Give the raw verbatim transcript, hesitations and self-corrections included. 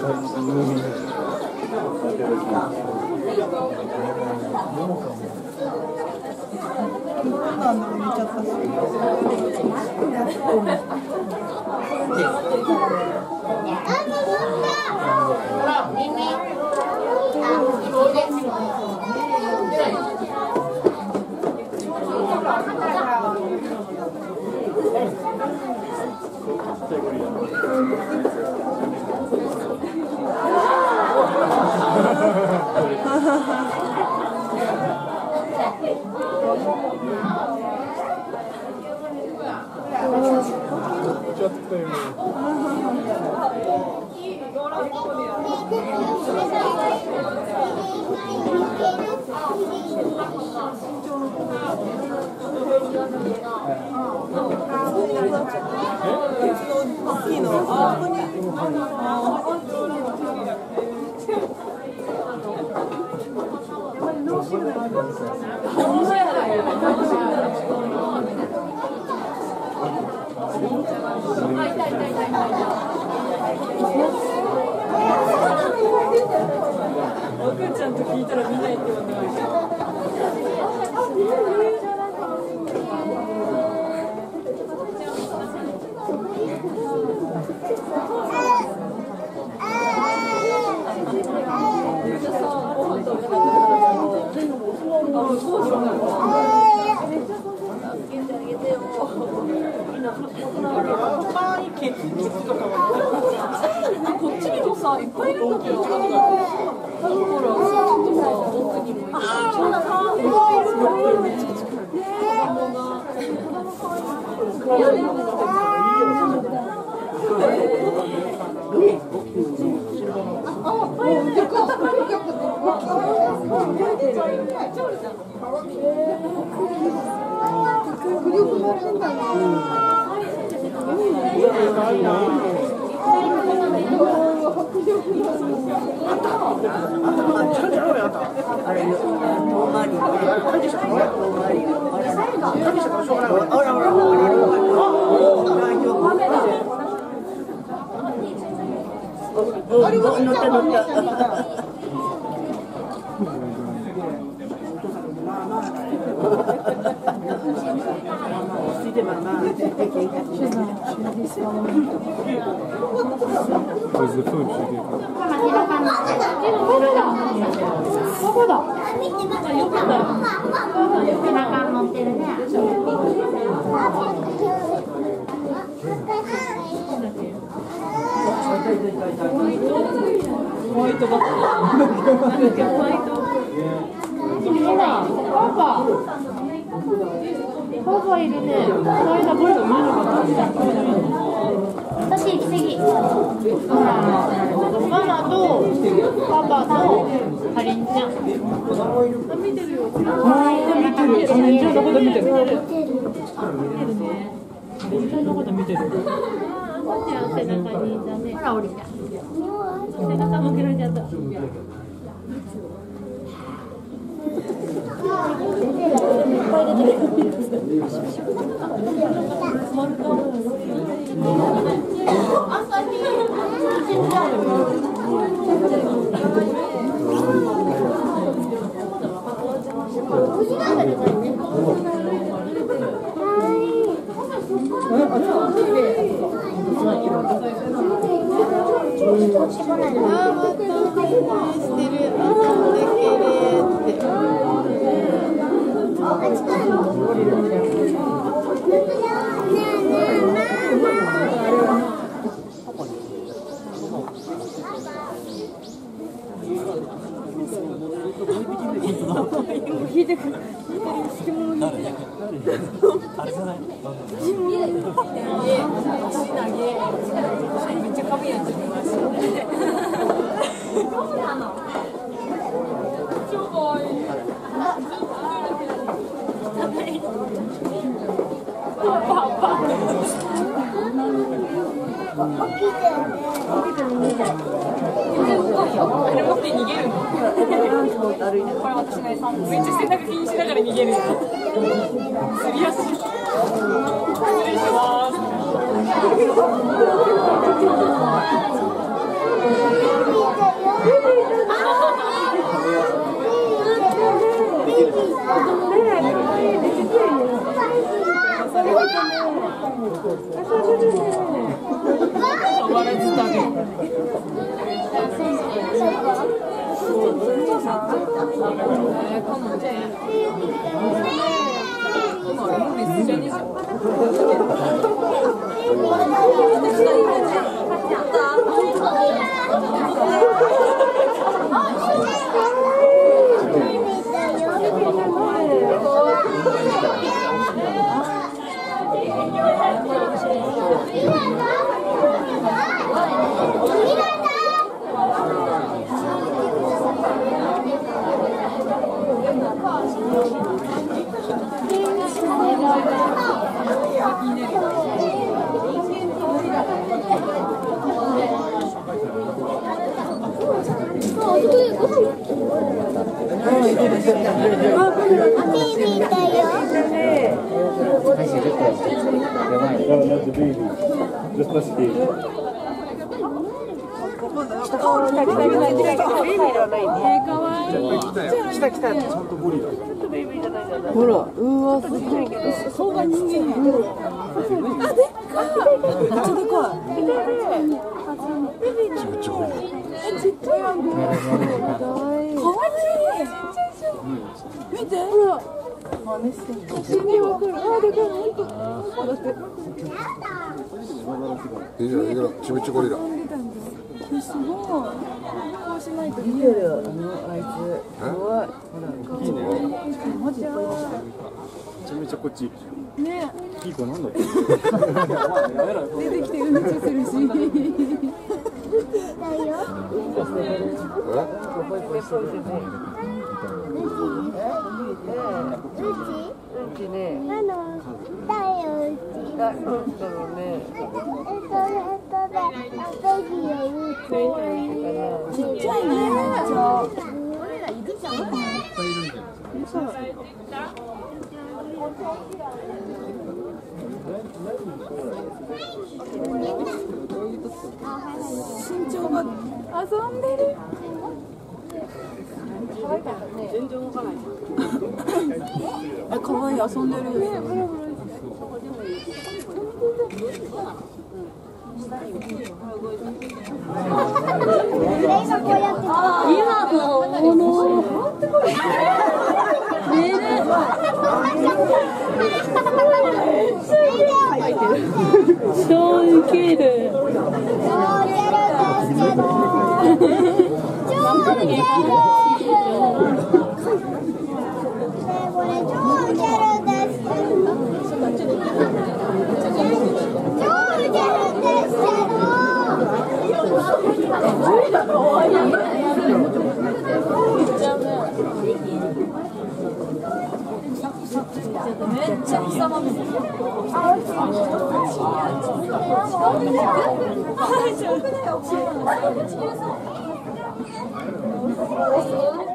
なんだろう、見ちゃったし。 ちょっとよ。 大きいの。あ、ここに。赤ちゃんと聞いたら見ないって言わない。こっちにもさ、いっぱいいるんだけど。ほら、さ、奥にもいる。 Was the food she gave us? ここだ。よかった。背中乗ってるね。ホワイトバッグ。ホワイト。パパ。パパいるね。この間これ見なかった。私奇跡。ほら、ママとパパとかりんちゃん。見てるよ。あ、見てる。かりんちゃんのこと見てる。見てるね。かりんちゃんのこと見てる。背中にいたね。ほら降りた。背中向けられちゃった。聞いてくる。あれじゃない。めっちゃ髪やってる。超可愛い。パパ。あれ持って逃げるの。これ私の餌。めっちゃ背中気にしながら逃げる。すり足。失礼します。 かもね。一緒にしよう。 ほら、うわ、すごい。顔が人間や。あ、でっかい。めっちゃでかい。え、ちっちゃいやん。かわいい。見て。ほら。真似してる。死んでわかる。あ、でかい。本当。だって。 いいじゃん、いいじゃん。ちびちゴリラ。 すごい。こうしないと見える。あの、あいつ。怖い。 いいね。 マジで。 めちゃめちゃこっち。 ね。 いい子なんだっけ。 出てきてうんちするし。うちね。あの、だようち。だ、なんだろうね。ちっちゃいね。めっちゃ。俺らいるじゃん。いっぱいいるじゃん。身長が遊んでる。全然動かない。え、可愛い、遊んでる。ね、ブラブラ。今のもの。ねえ。超ウケる。めっちゃ草まみれ。大丈夫だよ。